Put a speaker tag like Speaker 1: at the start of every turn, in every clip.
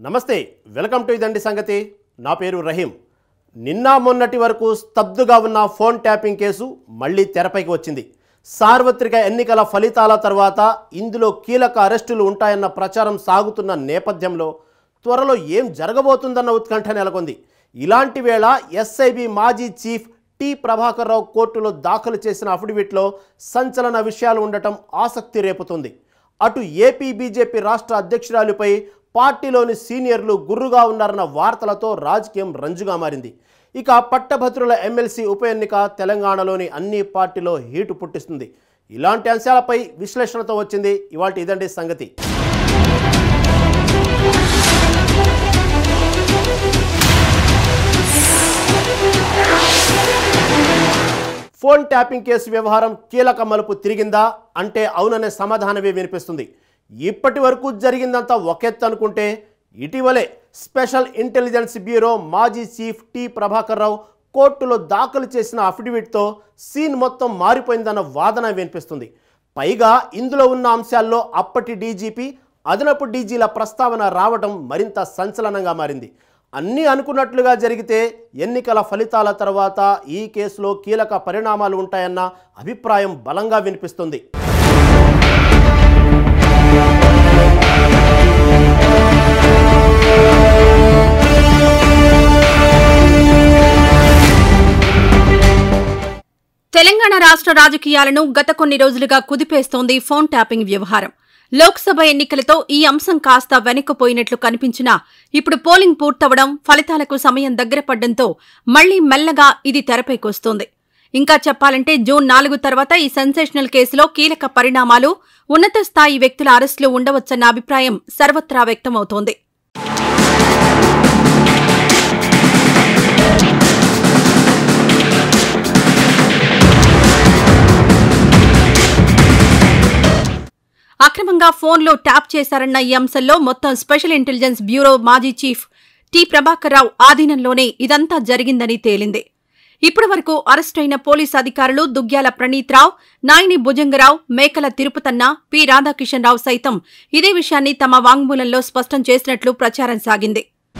Speaker 1: నమస్తే welcome to ఇదండి సంగతి నా పేరు రహీం నిన్న మొన్నటి వరకు స్తబ్దుగా ఉన్న ఫోన్ ట్యాపింగ్ కేసు మళ్ళీ తెరపైకి వచ్చింది సార్వత్రిక ఎన్నికల ఫలితాల తర్వాత ఇందులో కీలక అరెస్టులు ఉంటాయన్న ప్రచారం సాగుతున్న నేపథ్యంలో త్వరలో ఏం జరగబోతుందన్న ఉత్కంఠ నెలకొంది ఇలాంటి వేళ ఎస్ఐబి మాజీ చీఫ్ టి ప్రభాకర్ రావు కోర్టులో దాఖలు చేసిన అఫిడవిట్లో సంచలన విషయాలు ఉండటం ఆసక్తి రేపుతుంది అటు ఏపీ బీజేపీ రాష్ట్ర అధ్యక్షురాలిపై పార్టీలోని సీనియర్లు గుర్రుగా ఉన్నారన్న వార్తలతో రాజకీయం రంజుగా మారింది ఇక పట్టభద్రుల ఎమ్మెల్సీ ఉప ఎన్నిక తెలంగాణలోని అన్ని పార్టీలో హీటు పుట్టిస్తుంది ఇలాంటి అంశాలపై విశ్లేషణతో వచ్చింది ఇవాల్టి ఇదండి సంగతి ఫోన్ ట్యాపింగ్ కేసు వ్యవహారం కీలక మలుపు తిరిగిందా అంటే అవుననే సమాధానమే వినిపిస్తుంది ఇప్పటి వరకు జరిగిందంతా ఒకెత్తు అనుకుంటే ఇటీవలే స్పెషల్ ఇంటెలిజెన్స్ బ్యూరో మాజీ చీఫ్ టి ప్రభాకర్ రావు కోర్టులో దాఖలు చేసిన అఫిడవిట్తో సీన్ మొత్తం మారిపోయిందన్న వాదన వినిపిస్తుంది పైగా ఇందులో ఉన్న అంశాల్లో అప్పటి డీజీపీ అదనపు డీజీల ప్రస్తావన రావడం మరింత సంచలనంగా మారింది అన్నీ అనుకున్నట్లుగా జరిగితే ఎన్నికల ఫలితాల తర్వాత ఈ కేసులో కీలక పరిణామాలు ఉంటాయన్న అభిప్రాయం బలంగా వినిపిస్తుంది
Speaker 2: తెలంగాణ రాష్ట్ర రాజకీయాలను గత కొన్ని రోజులుగా కుదిపేస్తోంది ఫోన్ ట్యాపింగ్ వ్యవహారం లోక్సభ ఎన్నికలతో ఈ అంశం కాస్త వెనక్కిపోయినట్లు కనిపించినా ఇప్పుడు పోలింగ్ పూర్తవడం ఫలితాలకు సమయం దగ్గర పడ్డంతో మళ్లీ మెల్లగా ఇది తెరపైకొస్తోంది ఇంకా చెప్పాలంటే జూన్ 4 తర్వాత ఈ సెన్సేషనల్ కేసులో కీలక పరిణామాలు ఉన్నత స్థాయి వ్యక్తుల అరెస్టులు ఉండవచ్చన్న అభిప్రాయం సర్వత్రా వ్యక్తమవుతోంది అక్రమంగా ఫోన్లో ట్యాప్ చేశారన్న ఈ అంశంలో మొత్తం స్పెషల్ ఇంటెలిజెన్స్ బ్యూరో మాజీ చీఫ్ టి ప్రభాకర్ రావు ఆధీనంలోనే ఇదంతా జరిగిందని తేలింది ఇప్పటి వరకు అరెస్టైన పోలీసు అధికారులు దుగ్గ్యాల ప్రణీత్ రావు నాయని భుజంగరావు మేకల తిరుపతన్న పి రాధాకిషన్ రావు సైతం ఇదే విషయాన్ని తమ వాంగ్మూలంలో స్పష్టం చేసినట్లు ప్రచారం సాగింది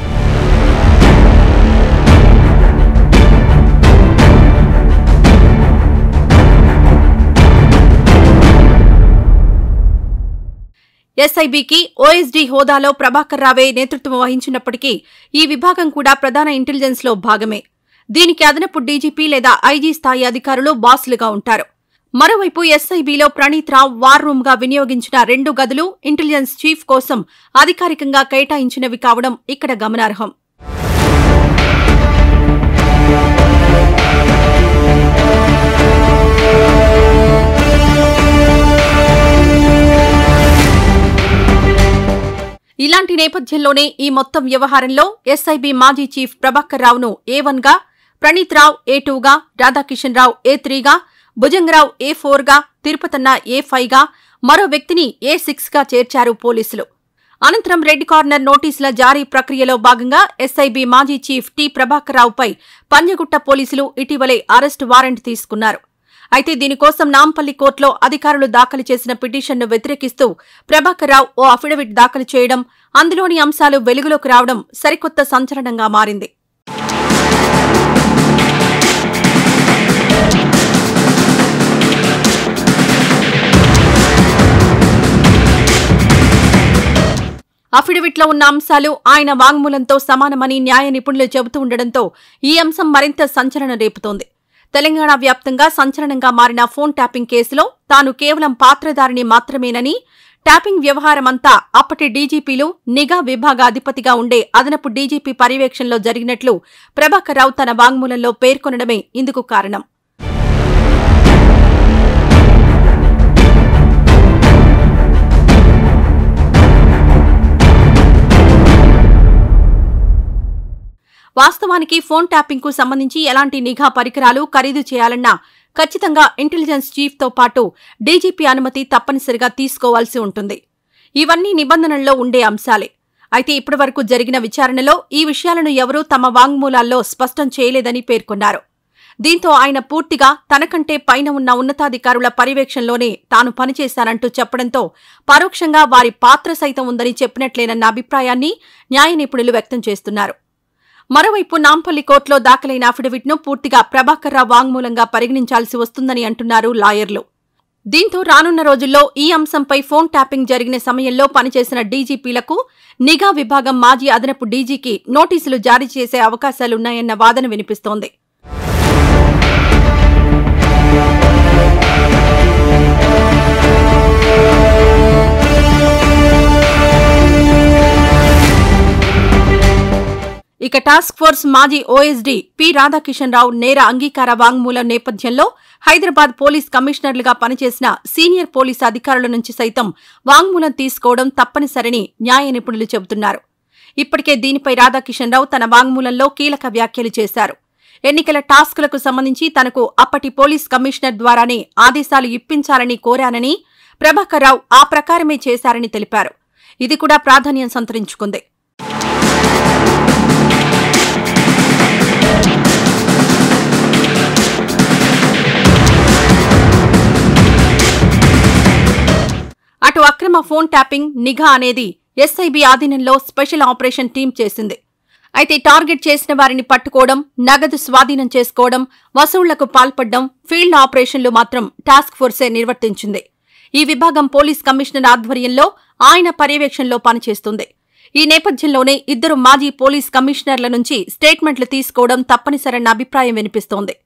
Speaker 2: ఎస్ఐబికి ఓఎస్డీ హోదాలో ప్రభాకర్ రావే నేతృత్వం వహించినప్పటికీ ఈ విభాగం కూడా ప్రధాన ఇంటెలిజెన్స్లో భాగమే దీనికి అదనపు డీజీపీ లేదా ఐజీ స్థాయి అధికారులు బాసులుగా ఉంటారు మరోవైపు ఎస్ఐబిలో ప్రణీత్ రావు వార్ రూమ్గా వినియోగించిన 2 గదులు ఇంటెలిజెన్స్ చీఫ్ కోసం అధికారికంగా కేటాయించినవి కావడం ఇక్కడ గమనార్హం ఇలాంటి నేపథ్యంలోనే ఈ మొత్తం వ్యవహారంలో ఎస్ఐబి మాజీ చీఫ్ ప్రభాకర్ రావును A1 గా ప్రణీత్ రావు A2 గా రాధాకిషన్ రావు A3 గా భుజంగరావు A4 గా తిరుపతన్న A5 గా మరో వ్యక్తిని A6 గా చేర్చారు పోలీసులు అనంతరం రెడ్ కార్నర్ నోటీసుల జారీ ప్రక్రియలో భాగంగా ఎస్ఐబి మాజీ చీఫ్ టి ప్రభాకర్ రావుపై పంజగుట్ట పోలీసులు ఇటీవలే అరెస్టు వారెంట్ తీసుకున్నారు అయితే దీనికోసం నాంపల్లి కోర్టులో అధికారులు దాఖలు చేసిన పిటిషన్ను వ్యతిరేకిస్తూ ప్రభాకర్ రావు ఓ అఫిడవిట్ దాఖలు చేయడం అందులోని అంశాలు వెలుగులోకి రావడం సరికొత్త సంచలనంగా మారింది అఫిడవిట్లో ఉన్న అంశాలు ఆయన వాంగ్మూలంతో సమానమని న్యాయ నిపుణులు చెబుతూ ఉండడంతో ఈ అంశం మరింత సంచలనం రేపుతోంది తెలంగాణ వ్యాప్తంగా సంచలనంగా మారిన ఫోన్ ట్యాపింగ్ కేసులో తాను కేవలం పాత్రధారిని మాత్రమేనని ట్యాపింగ్ వ్యవహారమంతా అప్పటి డీజీపీలు నిఘా విభాగ అధిపతిగా ఉండే అదనపు డీజీపీ పర్యవేక్షణలో జరిగినట్లు ప్రభాకర్ రావు తన వాంగ్మూలంలో పేర్కొనడమే ఇందుకు కారణం వాస్తవానికి ఫోన్ ట్యాపింగ్ కు సంబంధించి ఎలాంటి నిఘా పరికరాలు ఖరీదు చేయాలన్నా ఖచ్చితంగా ఇంటెలిజెన్స్ చీఫ్తో పాటు డీజీపీ అనుమతి తప్పనిసరిగా తీసుకోవాల్సి ఉంటుంది ఇవన్నీ నిబంధనల్లో ఉండే అంశాలే అయితే ఇప్పటివరకు జరిగిన విచారణలో ఈ విషయాలను ఎవరూ తమ వాంగ్మూలాల్లో స్పష్టం చేయలేదని పేర్కొన్నారు దీంతో ఆయన పూర్తిగా తనకంటే పైన ఉన్న ఉన్నతాధికారుల పర్యవేక్షణలోనే తాను పనిచేశానంటూ చెప్పడంతో పరోక్షంగా వారి పాత్ర సైతం ఉందని చెప్పినట్లేనన్న అభిప్రాయాన్ని న్యాయ నిపుణులు వ్యక్తం చేస్తున్నారు. మరోవైపు నాంపల్లి కోర్టులో దాఖలైన అఫిడవిట్ను పూర్తిగా ప్రభాకర్ రావు వాంగ్మూలంగా పరిగణించాల్సి వస్తుందని అంటున్నారు లాయర్లు. దీంతో రానున్న రోజుల్లో ఈ అంశంపై ఫోన్ ట్యాపింగ్ జరిగిన సమయంలో పనిచేసిన డీజీపీలకు నిఘా విభాగం మాజీ అదనపు డీజీకి నోటీసులు జారీ చేసే అవకాశాలున్నాయన్న వాదన వినిపిస్తోంది. ఇక టాస్క్ ఫోర్స్ మాజీ ఓఎస్డీ పి రాధాకిషన్ రావు నేర అంగీకార వాంగ్మూలం నేపథ్యంలో హైదరాబాద్ పోలీస్ కమిషనర్లుగా పనిచేసిన సీనియర్ పోలీసు అధికారుల నుంచి సైతం వాంగ్మూలం తీసుకోవడం తప్పనిసరని న్యాయ నిపుణులు చెబుతున్నారు. ఇప్పటికే దీనిపై రాధాకిషన్ రావు తన వాంగ్మూలంలో కీలక వ్యాఖ్యలు చేశారు. ఎన్నికల టాస్కులకు సంబంధించి తనకు అప్పటి పోలీస్ కమిషనర్ ద్వారానే ఆదేశాలు ఇప్పించాలని కోరానని, ప్రభాకర్ రావు ఆ ప్రకారమే చేశారని తెలిపారు. ఇది కూడా ప్రాధాన్యం సంతరించుకుంది. అటు అక్రమ ఫోన్ ట్యాపింగ్ నిఘా అనేది ఎస్ఐబీ ఆధీనంలో స్పెషల్ ఆపరేషన్ టీం చేసింది. అయితే టార్గెట్ చేసిన వారిని పట్టుకోవడం, నగదు స్వాధీనం చేసుకోవడం, వసూళ్లకు పాల్పడడం, ఫీల్డ్ ఆపరేషన్లు మాత్రం టాస్క్ ఫోర్సే నిర్వర్తించింది. ఈ విభాగం పోలీస్ కమిషనర్ ఆధ్వర్యంలో ఆయన పర్యవేక్షణలో పనిచేస్తుంది. ఈ నేపథ్యంలోనే ఇద్దరు మాజీ పోలీస్ కమిషనర్ల నుంచి స్టేట్మెంట్లు తీసుకోవడం తప్పనిసరన్న అభిప్రాయం వినిపిస్తోంది.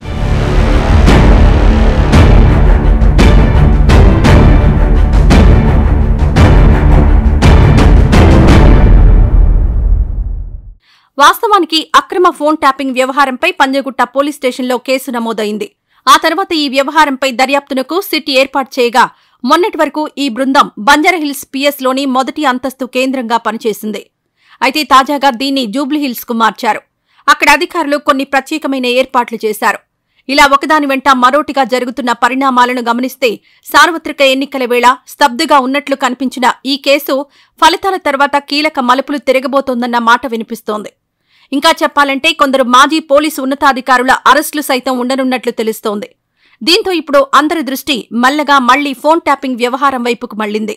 Speaker 2: వాస్తవానికి అక్రమ ఫోన్ ట్యాపింగ్ వ్యవహారంపై పంజగుట్ట పోలీస్ స్టేషన్లో కేసు నమోదైంది. ఆ తర్వాత ఈ వ్యవహారంపై దర్యాప్తునకు సిట్ ఏర్పాటు చేయగా మొన్నటి వరకు ఈ బృందం బంజారాహిల్స్ పిఎస్లోని మొదటి అంతస్తు కేంద్రంగా పనిచేసింది. అయితే తాజాగా దీన్ని జూబ్లీహిల్స్కు మార్చారు. అక్కడ అధికారులు కొన్ని ప్రత్యేకమైన ఏర్పాట్లు చేశారు. ఇలా ఒకదాని వెంట మరోటిగా జరుగుతున్న పరిణామాలను గమనిస్తే సార్వత్రిక ఎన్నికల వేళ స్తబ్దుగా ఉన్నట్లు కనిపించిన ఈ కేసు ఫలితాల తర్వాత కీలక మలుపులు తిరగబోతోందన్న మాట వినిపిస్తోంది. ఇంకా చెప్పాలంటే కొందరు మాజీ పోలీసు ఉన్నతాధికారుల అరెస్టులు సైతం ఉండనున్నట్లు తెలుస్తోంది. దీంతో ఇప్పుడు అందరి దృష్టి మెల్లగా మళ్లీ ఫోన్ ట్యాపింగ్ వ్యవహారం వైపుకు మళ్లింది.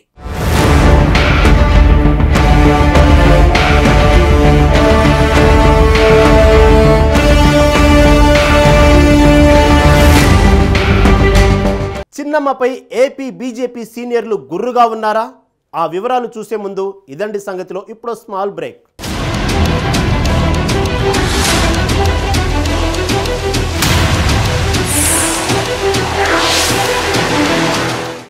Speaker 1: చిన్నమ్మపై ఏపీ బీజేపీ సీనియర్లు గుర్రుగా ఉన్నారా? ఆ వివరాలు చూసే ముందు ఇదండి సంగతిలో ఇప్పుడు స్మాల్ బ్రేక్.